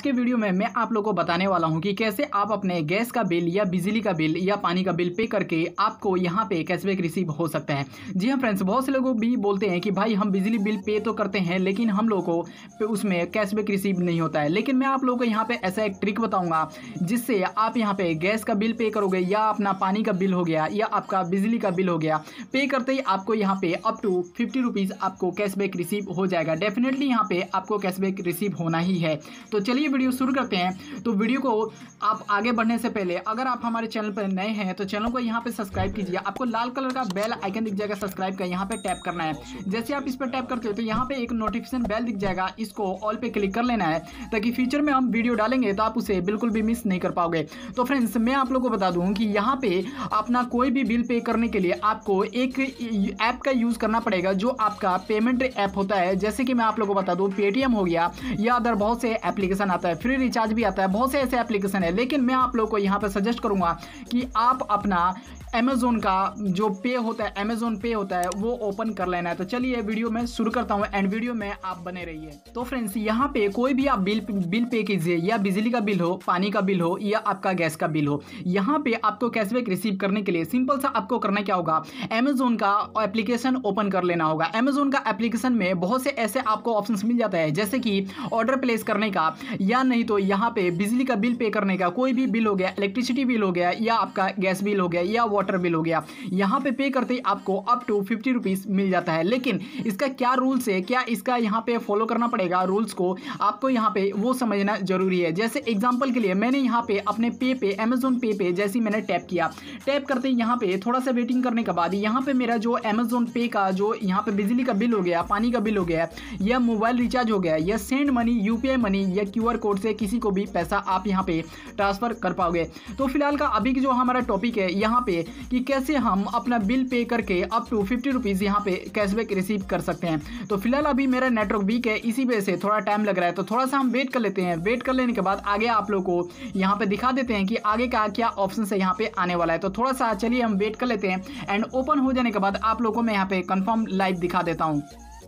के वीडियो में मैं आप लोगों को बताने वाला हूं कि कैसे आप अपने गैस का बिल या बिजली का बिल या पानी का बिल पे करके आपको यहां पे कैशबैक रिसीव हो सकता है। जी हाँ फ्रेंड्स, बहुत से लोग भी बोलते हैं कि भाई हम बिजली बिल पे तो करते हैं लेकिन हम लोगों को उसमें कैशबैक रिसीव नहीं होता है। लेकिन मैं आप लोगों को यहाँ पे ऐसा एक ट्रिक बताऊंगा जिससे आप यहाँ पे गैस का बिल पे करोगे या अपना पानी का बिल हो गया या आपका बिजली का बिल हो गया, पे करते ही आपको यहाँ पे अप टू 50 रुपीज़ आपको कैशबैक रिसीव हो जाएगा। डेफिनेटली यहाँ पे आपको कैशबैक रिसीव होना ही है। तो चलिए वीडियो शुरू करते हैं। तो वीडियो को आप आगे बढ़ने से पहले अगर आप हमारे चैनल पर नए हैं तो चैनल को यहाँ पे सब्सक्राइब कीजिए। आपको लाल कलर का बेल आइकन दिख जाएगा सब्सक्राइब का, यहाँ पे टैप करना है। जैसे आप इस पर टैप करते हो तो यहाँ पे एक नोटिफिकेशन बेल दिख जाएगा, इसको ऑल पे क्लिक कर लेना है ताकि फ्यूचर में हम वीडियो डालेंगे तो आप उसे बिल्कुल भी मिस नहीं कर पाओगे। तो फ्रेंड्स, मैं आप लोगों को बता दूं कि यहाँ पे अपना कोई भी बिल पे करने के लिए आपको एक ऐप का यूज करना पड़ेगा जो आपका पेमेंट ऐप होता है। जैसे कि मैं आप लोगों को बता दूं, पेटीएम हो गया या अदर बहुत से एप्लीकेशन आता है, फ्री रिचार्ज भी आता है, बहुत से ऐसे एप्लीकेशन है। लेकिन मैं आप लोगों को यहाँ पे सजेस्ट करूंगा कि आप अपना अमेज़ोन का जो पे होता है, अमेज़ोन पे होता है, वो ओपन कर लेना है। तो चलिए वीडियो में शुरू करता हूँ एंड वीडियो में आप बने रहिए। तो फ्रेंड्स, यहाँ पे कोई भी आप बिल पे कीजिए, या बिजली का बिल हो, पानी का बिल हो या आपका गैस का बिल हो, यहाँ पे आपको कैशबैक रिसीव करने के लिए सिंपल सा आपको करना क्या होगा, अमेज़ोन का एप्लीकेशन ओपन कर लेना होगा। अमेज़ोन का एप्लीकेशन में बहुत से ऐसे आपको ऑप्शन मिल जाता है जैसे कि ऑर्डर प्लेस करने का, या नहीं तो यहाँ पे बिजली का बिल पे करने का, कोई भी बिल हो गया, इलेक्ट्रिसिटी बिल हो गया या आपका गैस बिल हो गया या वाटर बिल हो गया, यहाँ पे करते ही आपको अप टू 50 रुपीज मिल जाता है। लेकिन इसका क्या रूल्स है, क्या इसका यहाँ पे फॉलो करना पड़ेगा रूल्स को, आपको यहाँ पे वो समझना जरूरी है। जैसे एग्जांपल के लिए मैंने यहाँ पे अपने पे अमेज़न पे जैसे मैंने टैप किया, टैप करते ही यहाँ पे थोड़ा सा वेटिंग करने के बाद यहाँ पे मेरा जो अमेज़न पे का जो यहाँ पे बिजली का बिल हो गया, पानी का बिल हो गया या मोबाइल रिचार्ज हो गया या सेंड मनी, यूपीआई मनी या क्यूआर कोड से किसी को भी पैसा आप यहाँ पे ट्रांसफर कर पाओगे। तो फिलहाल का अभी जो हमारा टॉपिक है यहाँ पे कि कैसे हम अपना बिल पे करके अप टू 50 रुपीज़ यहाँ पे कैशबैक रिसीव कर सकते हैं। तो फिलहाल अभी मेरा नेटवर्क वीक है, इसी वजह से थोड़ा टाइम लग रहा है, तो थोड़ा सा हम वेट कर लेते हैं। वेट कर लेने के बाद आगे आप लोग को यहाँ पे दिखा देते हैं कि आगे का क्या ऑप्शन है यहाँ पे आने वाला है। तो थोड़ा सा चलिए हम वेट कर लेते हैं एंड ओपन हो जाने के बाद आप लोगों को मैं यहाँ पे कंफर्म लाइव दिखा देता हूँ।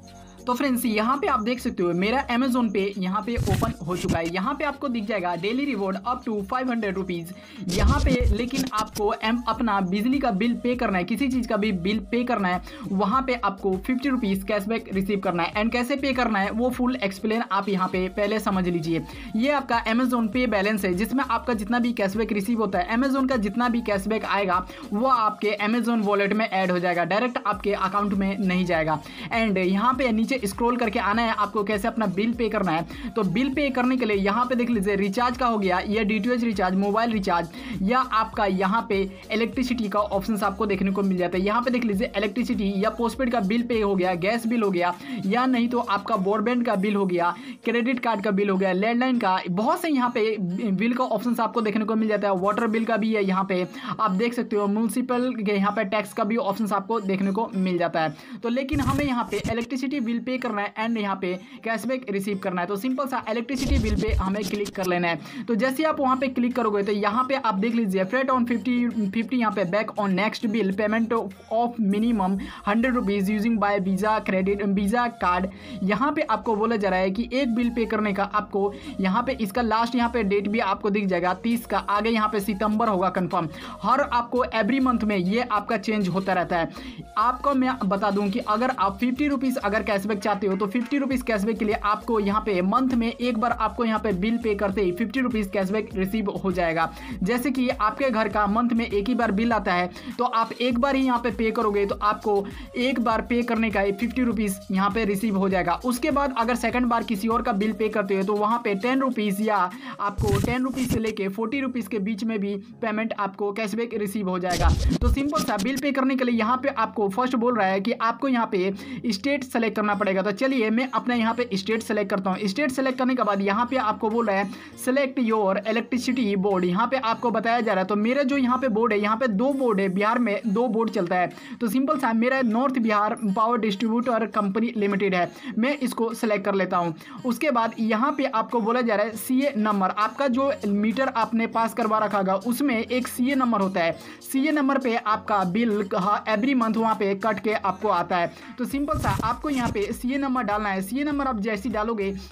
तो फ्रेंड्स, यहाँ पे आप देख सकते हो मेरा अमेज़न पे यहाँ पे ओपन हो चुका है। यहाँ पे आपको दिख जाएगा daily reward up to 500 rupees यहाँ पे। लेकिन आपको अपना बिजली का बिल पे करना है, किसी चीज़ का भी बिल पे करना है, वहाँ पे आपको 50 रुपीज़ कैशबैक रिसीव करना है। एंड कैसे पे करना है वो फुल एक्सप्लेन आप यहाँ पे पहले समझ लीजिए। ये आपका अमेज़न पे बैलेंस है जिसमें आपका जितना भी कैशबैक रिसीव होता है, अमेज़न का जितना भी कैशबैक आएगा वो आपके अमेज़न वॉलेट में ऐड हो जाएगा, डायरेक्ट आपके अकाउंट में नहीं जाएगा। एंड यहाँ पे नीचे स्क्रॉल करके आना है आपको कैसे अपना बिल पे करना है। तो बिल पे करने के लिए यहाँ पे देख लीजिए, रिचार्ज का हो गया या डीटीएच रिचार्ज, मोबाइल रिचार्ज या आपका यहाँ पे इलेक्ट्रिसिटी का ऑप्शंस आपको देखने को मिल जाता है। यहाँ पे देख लीजिए इलेक्ट्रिसिटी या पोस्टपेड का बिल पे हो गया, गैस बिल हो गया, या नहीं तो आपका ब्रॉडबैंड का बिल हो गया, क्रेडिट कार्ड का बिल हो गया, लैंडलाइन का, बहुत से यहाँ पे बिल का ऑप्शन आपको देखने को मिल जाता है। वाटर बिल का भी है, यहाँ पे आप देख सकते हो म्यूनसिपल यहाँ पे टैक्स का भी ऑप्शन आपको देखने को मिल जाता है। तो लेकिन हमें यहाँ पे इलेक्ट्रिसिटी बिल पे करना है एंड यहाँ पे कैशबैक रिसीव करना है। तो सिंपल सा इलेक्ट्रिसिटी बिल पे हमें क्लिक कर लेना है। तो जैसे आप वहां पे क्लिक करोगे तो यहाँ पे आप देख लीजिए फ्लैट ऑन 50 यहाँ पे back on next bill payment of minimum 100 rupees using by Visa credit Visa card. यहाँ पे आपको बोला जा रहा है कि एक बिल पे करने का आपको यहाँ पे इसका लास्ट यहाँ पे डेट भी आपको दिख जाएगा 30 का, आगे यहाँ पे सितंबर होगा कंफर्म। हर आपको एवरी मंथ में ये आपका चेंज होता रहता है। आपको मैं बता दूं कि अगर आप 50 रुपीज़ अगर कैशबैक चाहते हो तो 50 रुपीज़ कैशबैक के लिए आपको यहाँ पे मंथ में एक बार आपको यहाँ पे बिल पे करते ही 50 रुपीज़ कैशबैक रिसीव हो जाएगा। जैसे कि आपके घर का मंथ में एक ही बार बिल आता है तो आप एक बार ही यहाँ पे करोगे तो आपको एक बार पे करने का 50 रुपीज़ यहाँ पे रिसीव हो जाएगा। उसके बाद अगर सेकंड बार किसी और का बिल पे करते हो तो वहाँ पे 10 रुपीज़ या आपको 10 रुपीज़ से लेके 40 रुपीज़ के बीच में भी पेमेंट आपको कैशबैक रिसीव हो जाएगा। तो सिंपल सा बिल पे करने के लिए यहाँ पे आपको फर्स्ट बोल रहा है कि आपको यहाँ पे स्टेट सेलेक्ट करना पड़ेगा। तो चलिए मैं अपना यहाँ पे स्टेट सेलेक्ट करता हूँ। स्टेट सेलेक्ट करने के बाद यहाँ पे आपको बोल रहा है सेलेक्ट योर इलेक्ट्रिसिटी बोर्ड। यहाँ पे आपको बताया जा रहा है, तो मेरा जो यहाँ पे बोर्ड है, यहाँ पे 2 बोर्ड है, बिहार में 2 बोर्ड चलता है। तो सिंपल सा मेरा North Bihar power distributor company limited है, मैं इसको सेलेक्ट कर लेता हूँ। उसके बाद यहाँ पे आपको बोला जा रहा है सीए नंबर, आपका जो मीटर आपने पास करवा रखा होगा उसमें एक सीए नंबर होता है। सीए नंबर पे आपका बिल एवरी मंथ वहाँ पे कट के आपको आता है। तो सिंपल सा आपको यहाँ पे सीए नंबर डालना है। सीए नंबर आप जैसे डालोगे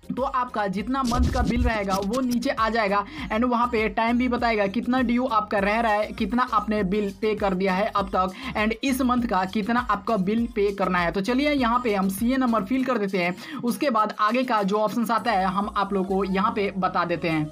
तो आपका जितना मंथ का बिल रहेगा वो नीचे आ जाएगा एंड वहाँ पे टाइम भी बताएगा कितना ड्यू आपका रह रहा है, कितना आपने बिल पे कर दिया है अब तक एंड इस मंथ का कितना आपका बिल पे करना है। तो चलिए यहाँ पे हम सीए नंबर फिल कर देते हैं, उसके बाद आगे का जो ऑप्शन आता है हम आप लोग को यहाँ पे बता देते हैं।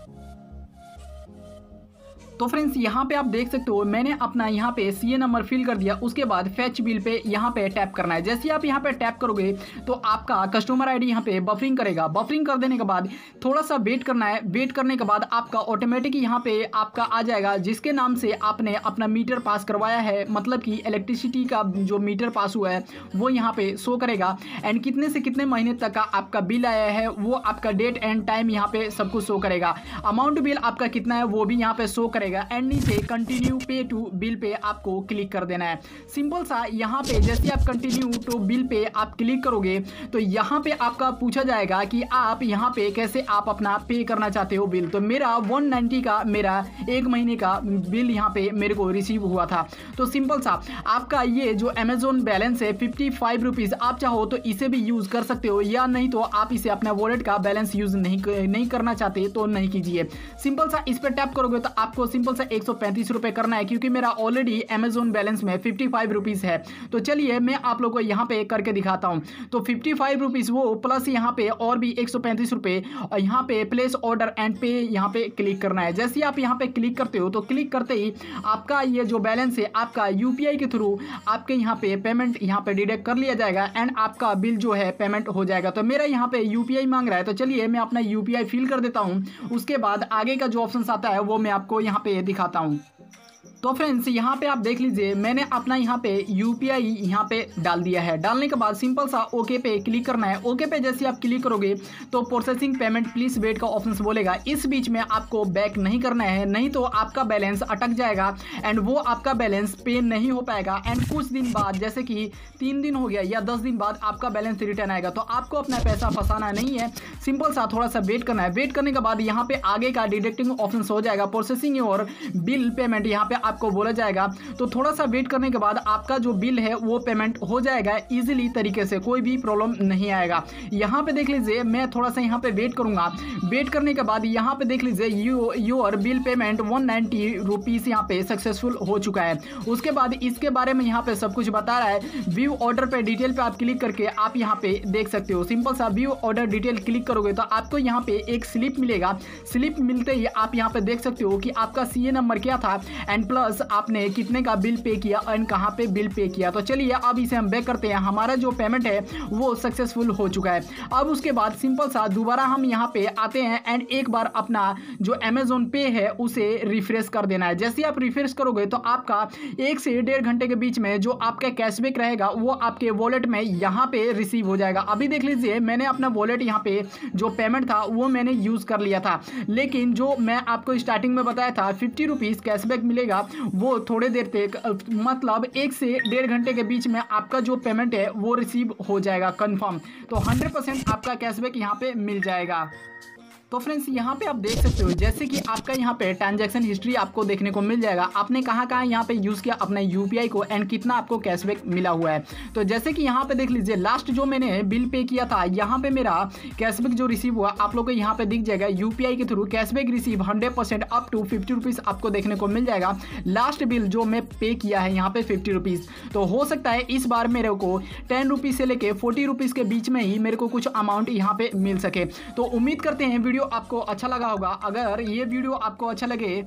तो फ्रेंड्स यहाँ पे आप देख सकते हो मैंने अपना यहाँ पे सीए नंबर फिल कर दिया, उसके बाद फेच बिल पे यहाँ पे टैप करना है। जैसे आप यहाँ पे टैप करोगे तो आपका कस्टमर आईडी यहाँ पे बफरिंग करेगा। बफरिंग कर देने के बाद थोड़ा सा वेट करना है। वेट करने के बाद आपका ऑटोमेटिक यहाँ पे आपका आ जाएगा जिसके नाम से आपने अपना मीटर पास करवाया है, मतलब कि इलेक्ट्रिसिटी का जो मीटर पास हुआ है वो यहाँ पे शो करेगा एंड कितने से कितने महीने तक का आपका बिल आया है वो आपका डेट एंड टाइम यहाँ पे सब कुछ शो करेगा। अमाउंट बिल आपका कितना है वो भी यहाँ पे शो करेगा एंड नीचे कंटिन्यू पे टू बिल पे आपको क्लिक कर देना है। सिंपल सा यहाँ पे जैसे आप कंटिन्यू टू बिल पे आप क्लिक करोगे तो यहाँ पे आपका पूछा जाएगा कि आप यहाँ पे कैसे आप अपना पे करना चाहते हो बिल। तो मेरा 190 का मेरा एक महीने का बिल यहाँ पे मेरे को रिसीव हुआ था। तो सिंपल सा आपका ये जो अमेजोन बैलेंस है 55 रुपीज़, आप चाहो तो इसे भी यूज़ कर सकते हो या नहीं तो आप इसे अपना वॉलेट का बैलेंस यूज़ नहीं करना चाहते तो नहीं कीजिए। सिंपल सा इस पर टैप करोगे तो आपको सिंपल सा 135 रुपये करना है क्योंकि मेरा ऑलरेडी अमेजोन बैलेंस में 55 रुपीज़ है। तो चलिए मैं आप लोगों को यहाँ पे करके दिखाता हूँ। तो 55 रुपीज़ वो प्लस यहाँ पे और भी 135 रुपये और यहाँ पे प्लेस ऑर्डर एंड पे यहाँ पे क्लिक करना है। जैसे आप यहाँ पे क्लिक करते हो तो क्लिक करते ही आपका ये जो बैलेंस है आपका यूपीआई के थ्रू आपके यहाँ पे पेमेंट यहाँ पे डिडक्ट कर लिया जाएगा एंड आपका बिल जो है पेमेंट हो जाएगा। तो मेरा यहाँ पे यूपीआई मांग रहा है तो चलिए मैं अपना यूपीआई फिल कर देता हूँ, उसके बाद आगे का जो ऑप्शन आता है वो मैं आपको यहाँ पे दिखाता हूँ। तो फ्रेंड्स यहाँ पे आप देख लीजिए मैंने अपना यहाँ पे यूपीआई यहाँ पे डाल दिया है। डालने के बाद सिंपल सा ओके पे क्लिक करना है। ओके पे जैसे आप क्लिक करोगे तो प्रोसेसिंग पेमेंट प्लीज वेट का ऑप्शन बोलेगा। इस बीच में आपको बैक नहीं करना है, नहीं तो आपका बैलेंस अटक जाएगा एंड वो आपका बैलेंस पे नहीं हो पाएगा एंड कुछ दिन बाद जैसे कि 3 दिन हो गया या 10 दिन बाद आपका बैलेंस रिटर्न आएगा। तो आपको अपना पैसा फंसाना नहीं है, सिंपल सा थोड़ा सा वेट करना है। वेट करने के बाद यहाँ पे आगे का डिडक्टिंग ऑप्शन हो जाएगा, प्रोसेसिंग और बिल पेमेंट यहाँ पे आपको बोला जाएगा। तो थोड़ा सा वेट करने के बाद आपका जो बिल है वो पेमेंट हो जाएगा इजीली तरीके से, कोई भी प्रॉब्लम नहीं आएगा। यहाँ पे देख लीजिए मैं थोड़ा सा यहाँ पे वेट करूंगा। वेट करने के बाद यहाँ पे देख लीजिए योर बिल पेमेंट 190 रुपीज़ यहाँ पे सक्सेसफुल हो चुका है। उसके बाद इसके बारे में यहाँ पे सब कुछ बता रहा है। व्यू ऑर्डर पे डिटेल पे आप क्लिक करके आप यहाँ पे देख सकते हो। सिंपल सा व्यू ऑर्डर डिटेल क्लिक करोगे तो आपको यहाँ पे एक स्लिप मिलेगा। स्लिप मिलते ही आप यहाँ पे देख सकते हो कि आपका सीए नंबर क्या था एंड प्लस आपने कितने का बिल पे किया एंड कहाँ पे बिल पे किया। तो चलिए अब इसे हम बैक करते हैं। हमारा जो पेमेंट है वो सक्सेसफुल हो चुका है। अब उसके बाद सिंपल सा दोबारा हम यहाँ पे आते हैं एंड एक बार अपना जो अमेजोन पे है उसे रिफ्रेश कर देना है। जैसे आप रिफ्रेश करोगे तो आपका 1 से 1.5 घंटे के बीच में जो आपका कैशबैक रहेगा वो आपके वॉलेट में यहाँ पे रिसीव हो जाएगा। अभी देख लीजिए मैंने अपना वॉलेट यहाँ पे जो पेमेंट था वो मैंने यूज़ कर लिया था, लेकिन जो मैं आपको स्टार्टिंग में बताया था 50 रुपीज़ कैशबैक मिलेगा वो थोड़े देर तक मतलब 1 से 1.5 घंटे के बीच में आपका जो पेमेंट है वो रिसीव हो जाएगा कंफर्म। तो 100% आपका कैशबैक यहाँ पे मिल जाएगा। तो फ्रेंड्स यहाँ पे आप देख सकते हो जैसे कि आपका यहाँ पे ट्रांजैक्शन हिस्ट्री आपको देखने को मिल जाएगा। आपने कहाँ कहाँ यहाँ पे यूज़ किया अपने यूपीआई को एंड कितना आपको कैशबैक मिला हुआ है। तो जैसे कि यहाँ पे देख लीजिए लास्ट जो मैंने बिल पे किया था यहाँ पे मेरा कैशबैक जो रिसीव हुआ आप लोग को यहाँ पे दिख जाएगा। यूपीआई के through cashback receive 100% up to 50 rupees आपको देखने को मिल जाएगा। लास्ट बिल जो मैं पे किया है यहाँ पे 50 रुपीज़। तो हो सकता है इस बार मेरे को 10 रुपीज़ से लेके 40 रुपीज़ के बीच में ही मेरे को कुछ अमाउंट यहाँ पे मिल सके। तो उम्मीद करते हैं वीडियो आपको अच्छा लगा होगा। अगर ये वीडियो आपको अच्छा लगे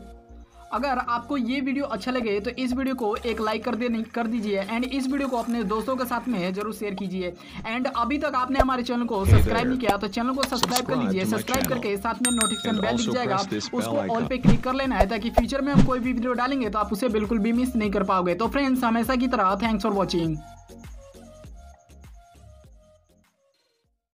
तो इस वीडियो को एक लाइक कर दीजिए एंड इस वीडियो को अपने दोस्तों के साथ में जरूर शेयर कीजिए। एंड अभी तक आपने हमारे चैनल को सब्सक्राइब नहीं किया तो चैनल को सब्सक्राइब कर लीजिए। सब्सक्राइब करके साथ में नोटिफिकेशन बेल दिख जाएगा, उसको ऑल पे क्लिक कर लेना है ताकि फ्यूचर में हम कोई भी वीडियो डालेंगे तो आप उसे बिल्कुल भी मिस नहीं कर पाओगे। तो फ्रेंड्स हमेशा की तरह थैंक्स फॉर वॉचिंग।